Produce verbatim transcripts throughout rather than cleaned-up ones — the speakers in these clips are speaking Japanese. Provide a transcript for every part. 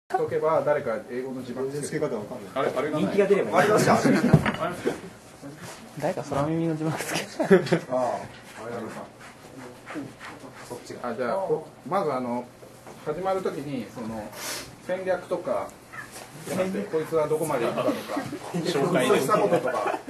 とけば誰か英語の字幕付け方わかんない。あれあれが人気が出ればいい。 ありました。 誰か空耳の字幕付け。 ああ、あれださ。そっちが。あ、じゃあまずあの始まるときにその戦略とか。こいつはどこまで行ったとか紹介したこととか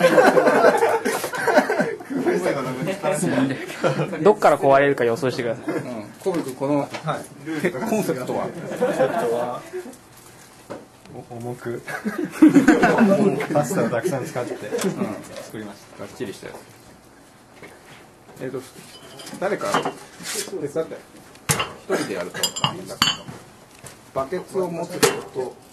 どっから壊れるか予想してください。 コブ君このコンセプトは重くパスタをたくさん使って作りました。 がっちりしたやつ。えっと誰か手伝って一人でやると大変だけどバケツを持つ人と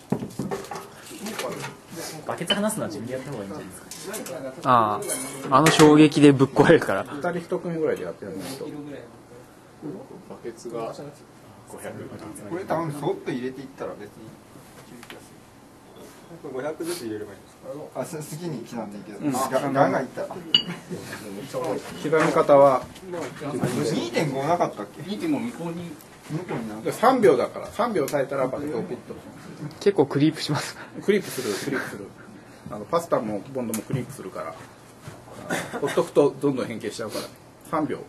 バケツ離すのは自分でやった方がいいんじゃないですか。ああ、あの衝撃でぶっ壊れるから。 ふたりひと組ぐらいでやってやらないと。バケツがごひゃく。 これ多分そっと入れていったら別にごひゃくずつ入れればいいんですか。あ、好きに刻んでいいけど、ガンガンいったら刻み方はにてんご なかったっけ。 にてんご 向こうにさんびょうだからさんびょう耐えたらバケツをピッと結構クリープします。 クリープするクリープするあのパスタもボンドもクリープするからほっとくとどんどん変形しちゃうからさんびょう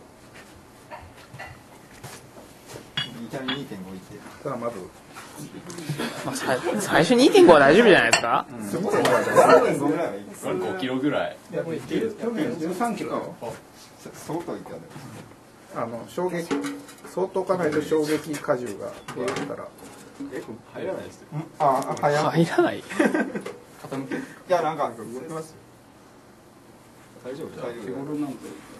にてんご いってただまず、 まあ、最初 にてんご は大丈夫じゃないですか。 すごいさんてんごぐらいはいい。 ごキロぐらい。 去年じゅうさんキロ相当いったね。 あの衝撃相当かないと衝撃荷重が出るから入らないですよ。 あ、早い。 入らない。 いや、なんか大丈夫大丈日頃なんで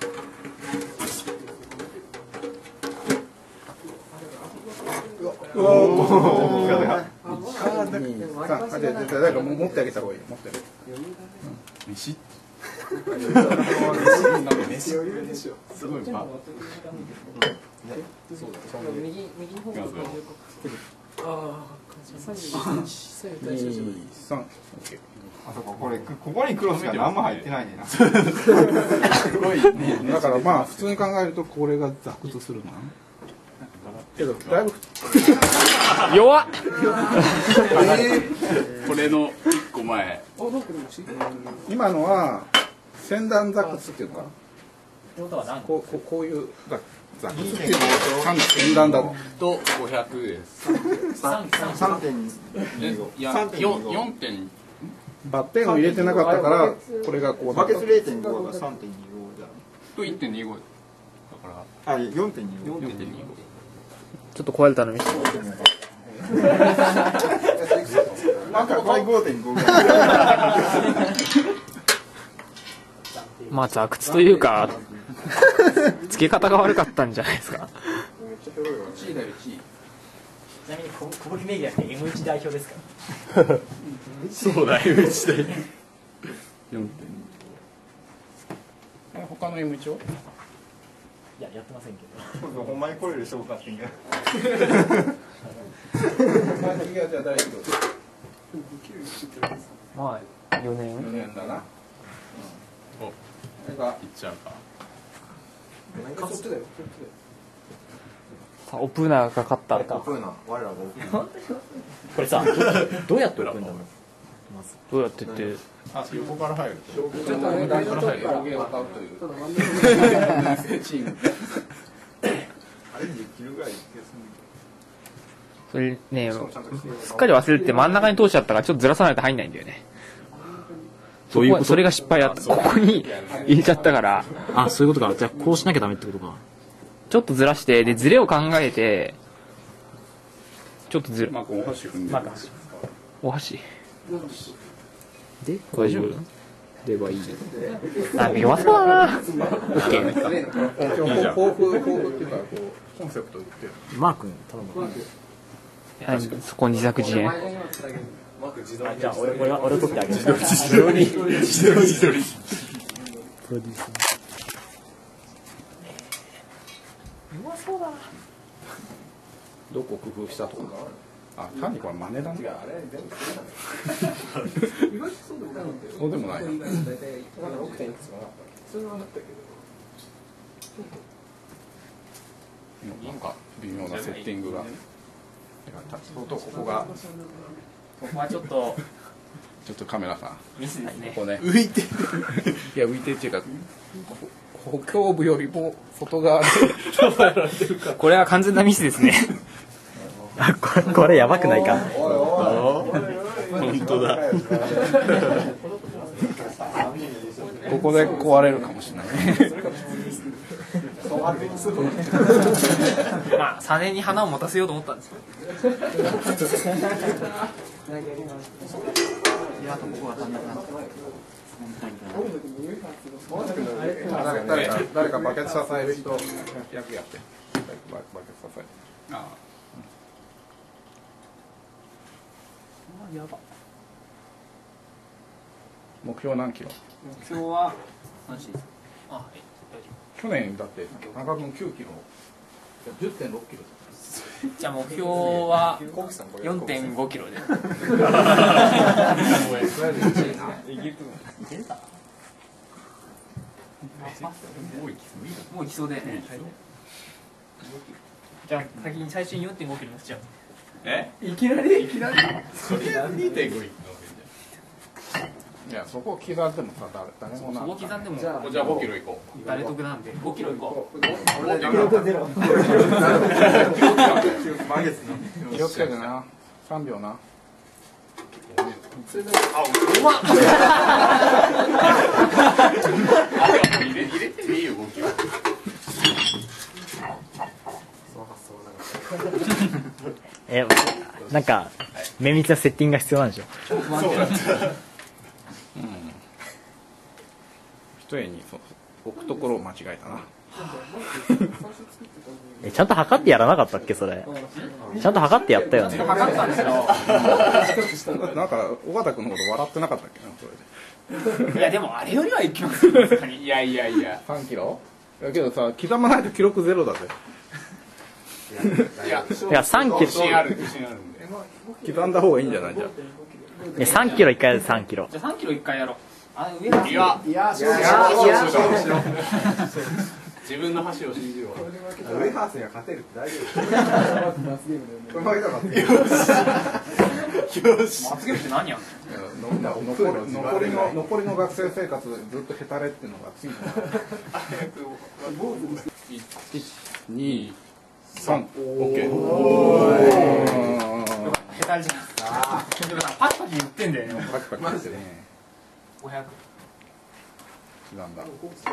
うわお誰かも持ってあげた方がいい持ってあげる飯飯余裕でしょすごいば右右の方がああ三十二三あそここれここにクロスが何も入ってないねんな。 すごいねだからまあ普通に考えるとこれがザクとするなけどだいぶ弱っ。 これのいっこまえ。 今のは先端ザクツっていうのかなってことは何？ こうこうこういうザザクツっていうのは先端だとごひゃくです。 さんてんにご。 いや、よんてんバッテンを入れてなかったからこれがこうバケツ れいてんご が さんてんにご じゃと いってんにご だかあ。あ、よんてんにご。 ら よんてんにご。 ちょっと壊れたの見せて。 なんかこれ ごてんご ぐらい。 まあ座屈というか付け方が悪かったんじゃないですか。 いちいだよいちいちなみに小堀名義じゃなくて エムワン 代表ですか。 そうだ、エムワン 代。よんてんにえ他の エムワン をいややってませんけど。 ほんまにこれでしょうかってんけど。 次はじゃあ誰行くまあよねん。 よねんだなお、 なんかいっちゃうか。 そっちだよさあオプーナーが勝った。 オプーナー、我らがオプーナー。 これさどうやって置くんだろう。どうやってってあ、横から入る。 ちょっとね代表から表現を買うというチームあれじゅっキロぐらいいけすんそれねすっかり忘れて真ん中に通しちゃったからちょっとずらさないと入んないんだよね。そういうこと。それが失敗だった。ここに入れちゃったから。 あ、そういうことか。じゃあこうしなきゃダメってことか。 ちょっとずらしてでズレを考えてちょっとずれ。 まあお箸踏んでまあお箸で大丈夫ではいい。 なんか弱そうだな。オッケー。 抱負抱負っていうかこうコンセプトを言ってるマー君頼む。 はい、そこに自作自演。 じゃあ俺俺は俺を取ってあげる。 自撮り自撮り自撮り自撮り。 プロデュース。 弱そうだな。 どこ工夫したとかあ単にこれ真似だねそうでもないななんか微妙なセッティングが相当ここがここはちょっとちょっとカメラさんミスですね。 ここね浮いていや浮いてっていうか補強部よりも外側でこれは完全なミスですね。 あ、これ、これやばくないか。 本当だ。 ここで壊れるかもしれないね。 まあ、サネに花を持たせようと思ったんですよ。 誰か誰かバケツ支える人役やって。バケツ支え。ああ。 やば。 目標何キロ？ 目標は何しですか？あ、はい、大丈去年だって中君きゅうキロ、じゅってんろくキロ。 夫。じゃあ目標は よんてんごキロで。もういきそうだよね。じゃあ先に最初に よんてんごキロ乗せちゃう。 え？ いきなり？ いきなり？それはにてんごいくの？ いやそこ刻んでもさ誰もな。 そこ刻んでもじゃあごキロ行こう。 誰得なんでごキロ行こう。 気をつけてな。さんびょうな。 うまっ。 入れ入れていいよごキロ。 え、なんか綿密なセッティングが必要なんでしょ。 そうだった。 一重にそう置くところを間違えたな。 え、ちゃんと測ってやらなかったっけそれ。ちゃんと測ってやったよね。 測ったんですよ。 なんか尾形君のこと笑ってなかったっけなそれで。 いやでもあれよりはいきますよ。 いやいやいや。 さんキロ？だけどさ刻まないと記録ゼロだぜ。 いやいやさんキロ自信ある自信あるんで。 刻んだ方がいいんじゃないじゃん。 え、さんキロいっかいやるさんキロ。 じゃあさんキロいっかいやろう。あ、上だ。 いやいやいや自分の箸を信じよう。 ウェハースには勝てるって大丈夫。 よし。 罰ゲームって何やんの？ 残り残りの残りの学生生活ずっとヘタレっていうのがついてる。いち、に、さん、オッケー。 ヘタレじゃん。でもさパキパキ言ってんだよね。 パキパキしてね。 ごひゃく。 刻んだ。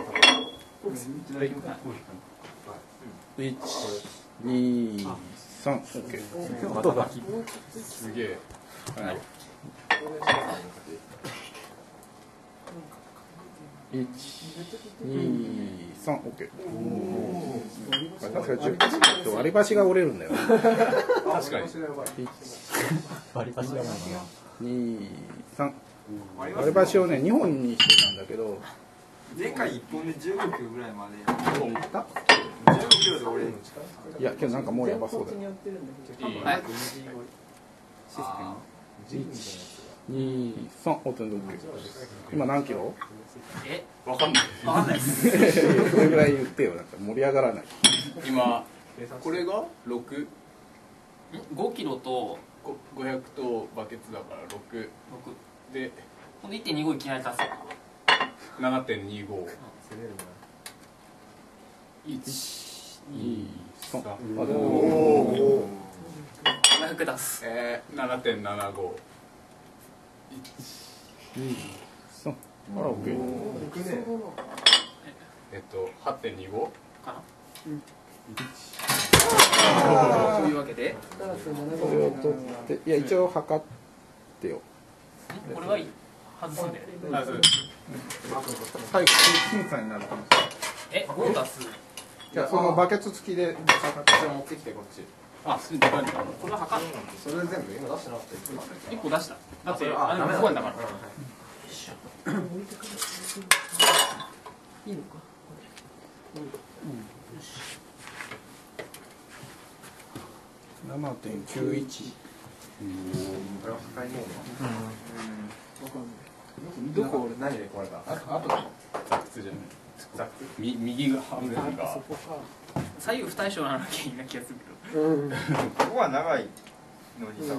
いち、に、さん、オッケー。 すげえ。 はい。いち、に、さん、オッケー。確かにじゅっと割り箸が折れるんだよね。 確かに。 割り箸だもんな。 に、さん。割り箸をねにほんにしてたんだけど。 前回いっぽんでじゅうごキロぐらいまで。 じゅうごキロで折れるの近い。 いや、けどなんかもうやばそうだよ。 はい。 いち、に、さん、オッケー。今何キロ？ え、 わかんない。 わかんないです。 それぐらい言ってよ、なんか盛り上がらない。 今これが六ごキロとごひゃくとバケツだから六ろく。 でほんで いってんにご いきなり足す。 ななてんにご。いち、に、さん。 あ、 おでもお。 ごひゃく出す。 えー、ななてんななご。 に、さん。あら、オッケー。 えっとはってんにごかな。そういうわけで、 これを取って、いや、一応測ってよ。 これはいい。外すんだよね。 あそう最後、審査になるかもしれない。 え、ご出す。 いや、そのバケツ付きで測って持ってきて、こっち。 あそれでかいのかな。 これは測る。 それ全部今出してなかった。 いっこ出した。だって、あれここやんだから。いいのか。 ななてんきゅういち。 どこ俺何で壊れた？ あと、 ザクツじゃない。ザクツ。み右が半分が。 左右不対称な気が気がするけど。 ここは長い。 のにさ